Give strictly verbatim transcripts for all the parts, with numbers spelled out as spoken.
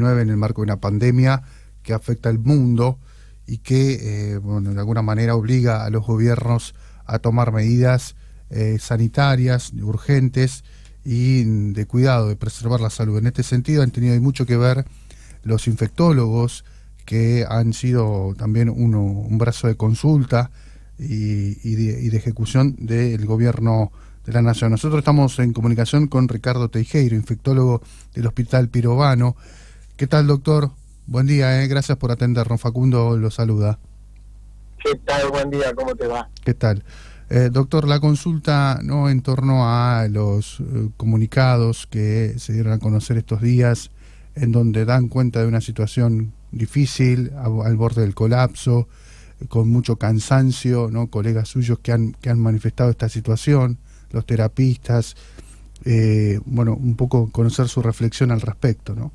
en el marco de una pandemia que afecta al mundo y que eh, bueno, de alguna manera obliga a los gobiernos a tomar medidas eh, sanitarias, urgentes y de cuidado, de preservar la salud. En este sentido han tenido mucho que ver los infectólogos, que han sido también uno, un brazo de consulta y, y, de, y de ejecución del gobierno de la nación. Nosotros estamos en comunicación con Ricardo Teijeiro, infectólogo del Hospital Pirovano. ¿Qué tal, doctor? Buen día, eh. Gracias por atendernos. Facundo lo saluda. ¿Qué tal? Buen día, ¿cómo te va? ¿Qué tal? Eh, doctor, la consulta no en torno a los eh, comunicados que se dieron a conocer estos días, en donde dan cuenta de una situación difícil, a, al borde del colapso, eh, con mucho cansancio, ¿no? Colegas suyos que han, que han manifestado esta situación, los terapistas, eh, bueno, un poco conocer su reflexión al respecto, ¿no?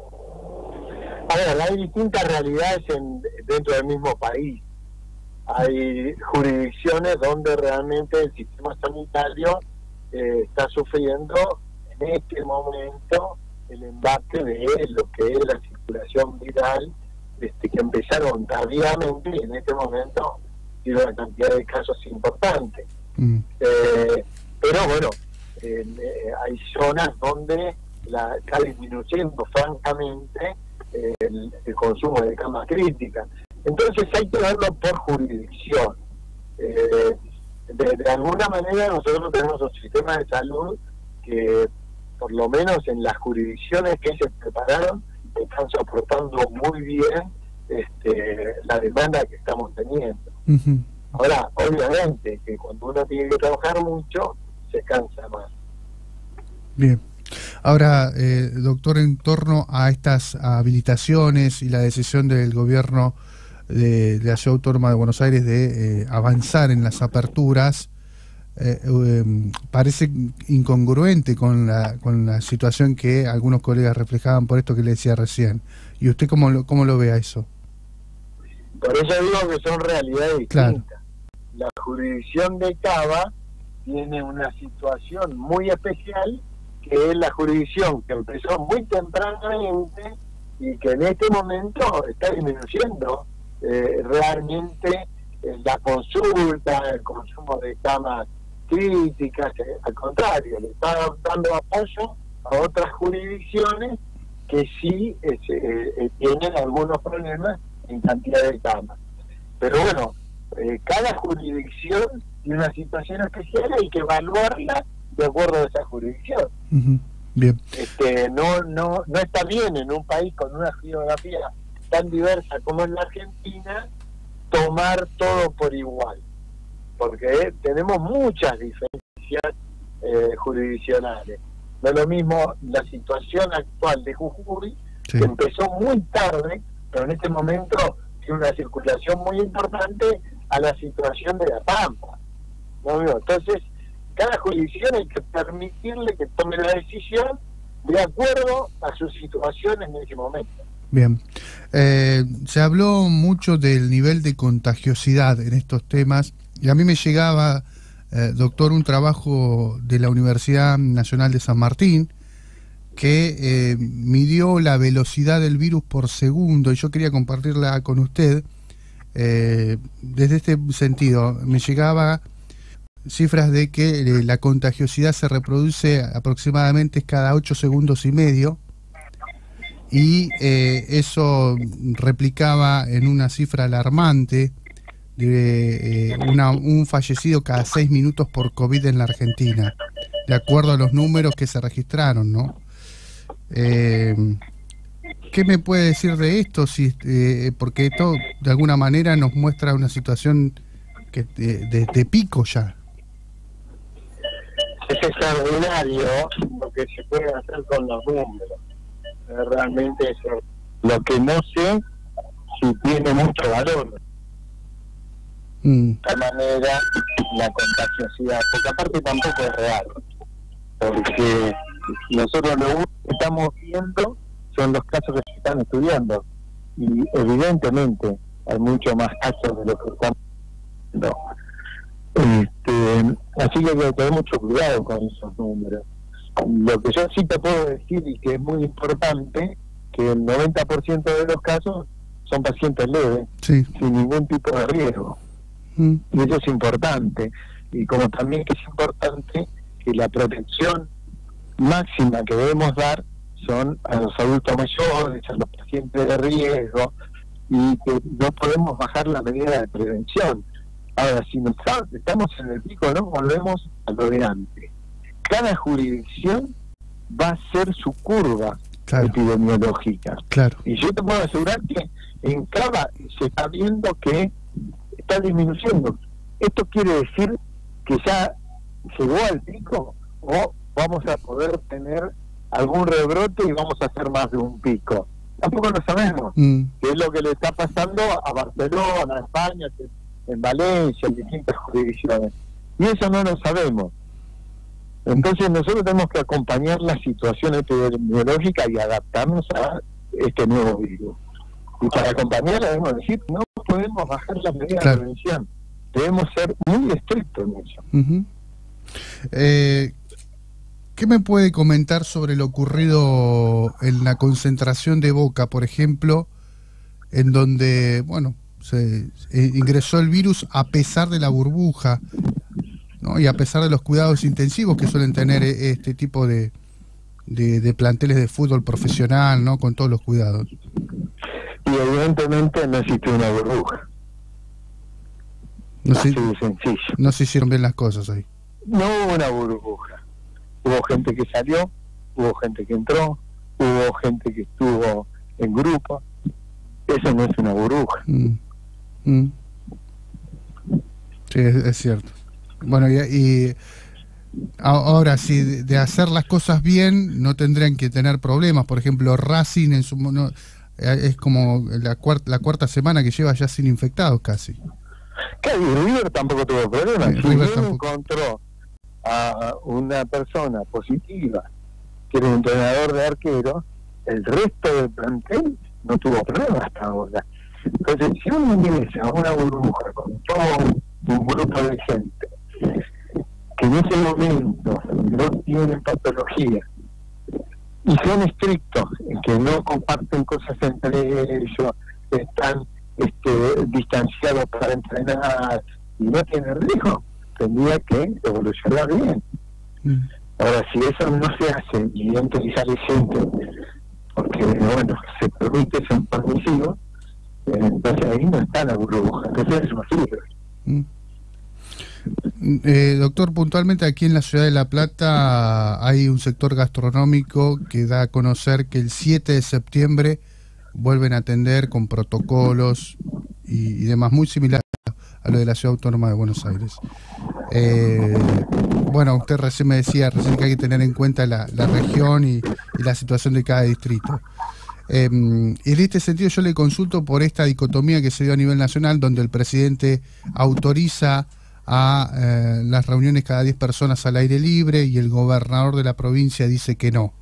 A ver, hay distintas realidades en, dentro del mismo país. Hay jurisdicciones donde realmente el sistema sanitario eh, está sufriendo en este momento el embate de lo que es la circulación viral, este, que empezaron tardíamente y en este momento tiene una cantidad de casos importantes. Mm. Eh, pero bueno, eh, eh, hay zonas donde la, está disminuyendo francamente eh, el, el consumo de camas críticas. Entonces hay que verlo por jurisdicción. Eh, de, de alguna manera nosotros tenemos un sistema de salud que, por lo menos en las jurisdicciones que se prepararon, están soportando muy bien este, la demanda que estamos teniendo. Uh-huh. Ahora, obviamente, que cuando uno tiene que trabajar mucho, se cansa más. Bien. Ahora, eh, doctor, en torno a estas habilitaciones y la decisión del gobierno de, de la Ciudad Autónoma de Buenos Aires de eh, avanzar en las aperturas, eh, eh, parece incongruente con la, con la situación que algunos colegas reflejaban por esto que le decía recién. ¿Y usted cómo lo, cómo lo ve a eso? Por eso digo que son realidades distintas. Claro. La jurisdicción de Cava tiene una situación muy especial, que es la jurisdicción que empezó muy tempranamente y que en este momento está disminuyendo eh, realmente eh, la consulta, el consumo de camas críticas. Eh, al contrario, le está dando apoyo a otras jurisdicciones que sí eh, eh, tienen algunos problemas en cantidad de camas. Pero bueno, eh, cada jurisdicción tiene una situación especial y hay que evaluarla de acuerdo a esa jurisdicción. Uh-huh. Bien. Este, no, no, no está bien en un país con una geografía tan diversa como en la Argentina tomar todo por igual, porque eh, tenemos muchas diferencias eh, jurisdiccionales. No es lo mismo la situación actual de Jujuy, sí, que empezó muy tarde, pero en este momento tiene una circulación muy importante, a la situación de La Pampa, ¿no? Entonces, cada jurisdicción hay que permitirle que tome la decisión de acuerdo a su situación en ese momento. Bien. Eh, se habló mucho del nivel de contagiosidad en estos temas, y a mí me llegaba, eh, doctor, un trabajo de la Universidad Nacional de San Martín que eh, midió la velocidad del virus por segundo, y yo quería compartirla con usted. Eh, desde este sentido, me llegaba cifras de que eh, la contagiosidad se reproduce aproximadamente cada ocho segundos y medio, y eh, eso replicaba en una cifra alarmante de eh, una, un fallecido cada seis minutos por COVID en la Argentina, de acuerdo a los números que se registraron, ¿no? Eh, ¿Qué me puede decir de esto? Si, eh, porque esto de alguna manera nos muestra una situación que de, de, de pico ya. Es extraordinario lo que se puede hacer con los números. Realmente eso, lo que no sé si tiene mucho valor. Mm. De esta manera, la contagiosidad, porque aparte tampoco es real. Porque nosotros lo único que estamos viendo son los casos que se están estudiando, y evidentemente hay mucho más casos de lo que estamos viendo. Este, así que hay que tener mucho cuidado con esos números. Lo que yo sí te puedo decir, y que es muy importante, que el noventa por ciento de los casos son pacientes leves, sí, sin ningún tipo de riesgo. Mm. Y eso es importante. Y como también que es importante que la protección máxima que debemos dar son a los adultos mayores, a los pacientes de riesgo, y que no podemos bajar la medida de prevención. Ahora, si nos estamos en el pico, no volvemos a lo de antes. Cada jurisdicción va a hacer su curva, claro, epidemiológica. Claro. Y yo te puedo asegurar que en cada se está viendo que está disminuyendo. Esto quiere decir que ya llegó al pico o vamos a poder tener algún rebrote y vamos a hacer más de un pico. Tampoco lo sabemos. Mm. ¿Qué es lo que le está pasando a Barcelona, a España, en Valencia, en distintas jurisdicciones? Y eso no lo sabemos. Entonces nosotros tenemos que acompañar la situación epidemiológica y adaptarnos a este nuevo virus. Y para acompañarla debemos decir, no podemos bajar las medidas, claro, de prevención. Debemos ser muy estrictos en eso. Uh-huh. eh, ¿Qué me puede comentar sobre lo ocurrido en la concentración de Boca, por ejemplo, en donde, bueno, se eh, ingresó el virus a pesar de la burbuja, ¿no? Y a pesar de los cuidados intensivos que suelen tener este tipo de, de, de planteles de fútbol profesional, ¿no? Con todos los cuidados. Y evidentemente no existe una burbuja. No se, no se hicieron bien las cosas ahí. No hubo una burbuja. Hubo gente que salió, hubo gente que entró, hubo gente que estuvo en grupo. Eso no es una burbuja. Mm. Mm. Sí, es, es cierto. Bueno, y, y ahora, si de, de hacer las cosas bien, no tendrían que tener problemas. Por ejemplo, Racing en su no, es como la cuarta, la cuarta semana que lleva ya sin infectados casi. Que River tampoco tuvo problemas. Sí, si River encontró a una persona positiva, que era un entrenador de arquero, el resto del plantel no tuvo problemas hasta ahora. Entonces, si uno ingresa a una burbuja con todo un grupo de gente que en ese momento no tienen patología y son estrictos en que no comparten cosas entre ellos, están este, distanciados para entrenar y no tienen riesgo, tendría que evolucionar bien. Mm. Ahora, si eso no se hace y entra y sale gente, porque bueno, se permite, son permisivos, eh, entonces ahí no está la burbuja, entonces es más libre. Mm. Eh, doctor, puntualmente aquí en la ciudad de La Plata hay un sector gastronómico que da a conocer que el siete de septiembre vuelven a atender con protocolos y, y demás muy similares a lo de la Ciudad Autónoma de Buenos Aires. Eh, bueno, usted recién me decía recién que hay que tener en cuenta la, la región y, y la situación de cada distrito. Eh, en este sentido yo le consulto por esta dicotomía que se dio a nivel nacional, donde el presidente autoriza a eh, las reuniones cada diez personas al aire libre y el gobernador de la provincia dice que no.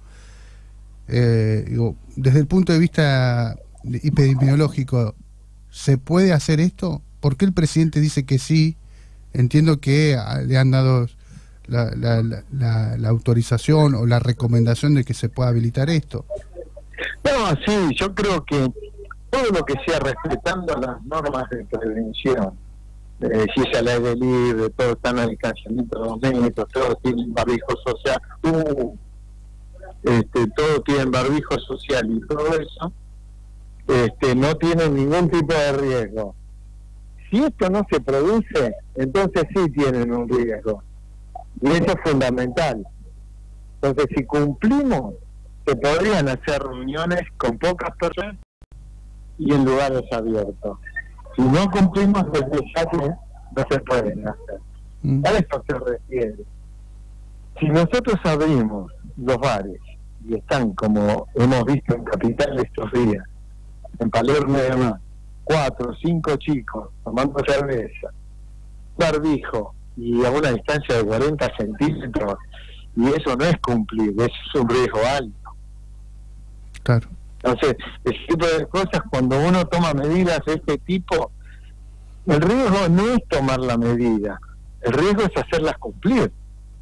Eh, digo, desde el punto de vista epidemiológico, ¿se puede hacer esto? ¿Por qué el presidente dice que sí? Entiendo que le han dado la, la, la, la autorización o la recomendación de que se pueda habilitar esto. No, sí, yo creo que todo lo que sea respetando las normas de prevención, eh, si es al aire libre, todos están al distanciamiento de dos metros, todos tienen barbijo social, uh, este, todos tienen barbijo social y todo eso, este, no tienen ningún tipo de riesgo. Si esto no se produce, entonces sí tienen un riesgo. Y eso es fundamental. Entonces, si cumplimos, se podrían hacer reuniones con pocas personas y en lugares abiertos. Si no cumplimos, desde ya que no se pueden hacer. Mm. A eso se refiere. Si nosotros abrimos los bares, y están como hemos visto en Capital estos días, en Palermo y demás, cuatro, cinco chicos tomando cerveza, barbijo y a una distancia de cuarenta centímetros, y eso no es cumplir, eso es un riesgo alto. Claro. Entonces, ese tipo de cosas, cuando uno toma medidas de este tipo, el riesgo no es tomar la medida, el riesgo es hacerlas cumplir.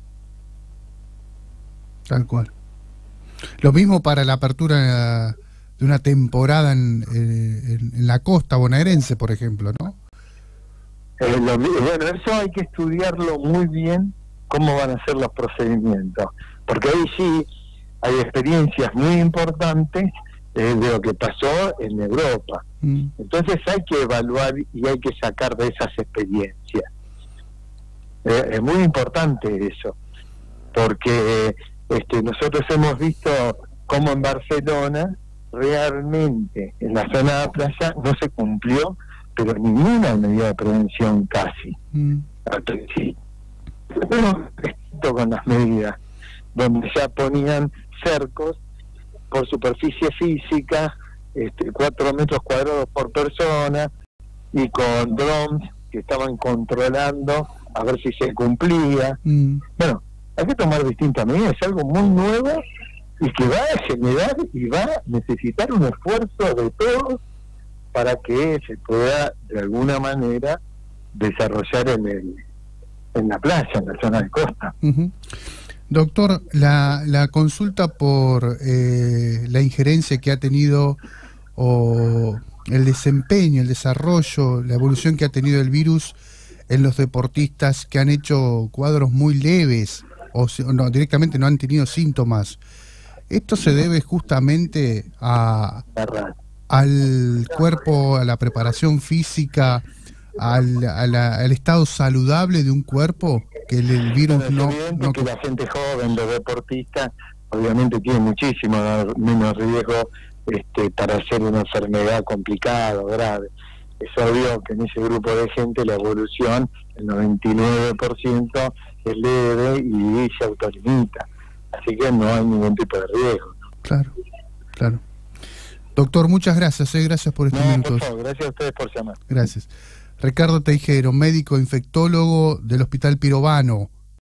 Tal cual. Lo mismo para la apertura de una temporada en, eh, en, en la costa bonaerense, por ejemplo, ¿no? Eh, lo, bueno, eso hay que estudiarlo muy bien, cómo van a ser los procedimientos, porque ahí sí hay experiencias muy importantes eh, de lo que pasó en Europa. Mm. Entonces hay que evaluar y hay que sacar de esas experiencias. Eh, es muy importante eso, porque este, nosotros hemos visto cómo en Barcelona realmente en la zona de la playa no se cumplió, pero ninguna medida de prevención casi. Mm. Sí. Bueno, esto con las medidas, donde ya ponían cercos por superficie física, este, cuatro metros cuadrados por persona, y con drones que estaban controlando a ver si se cumplía. Mm. Bueno, hay que tomar distintas medidas, es algo muy nuevo y que va a generar y va a necesitar un esfuerzo de todos para que se pueda de alguna manera desarrollar en el en la playa, en la zona de costa. Uh-huh. Doctor, la, la consulta por eh, la injerencia que ha tenido o el desempeño, el desarrollo, la evolución que ha tenido el virus en los deportistas que han hecho cuadros muy leves o no, directamente no han tenido síntomas. ¿Esto se debe justamente a, al cuerpo, a la preparación física, al, a la, al estado saludable de un cuerpo, que el, el virus bueno, no, no... que la gente joven, los deportistas, obviamente tienen muchísimo menos riesgo este, para hacer una enfermedad complicada o grave. Es obvio que en ese grupo de gente la evolución, el noventa y nueve por ciento es leve y se autolimita, así que no hay ningún tipo de riesgo, ¿no? Claro, claro. Doctor, muchas gracias, eh, gracias por estos no, minutos. Por favor, gracias a ustedes por llamar. Gracias. Ricardo Teijero, médico infectólogo del Hospital Pirovano.